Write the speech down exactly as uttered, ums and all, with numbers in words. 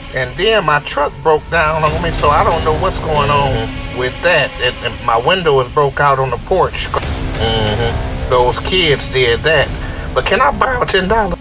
And then my truck broke down on me, so I don't know what's going mm-hmm. on with that. And, and my window was broke out on the porch. Mm-hmm. Those kids did that. But can I borrow ten dollars?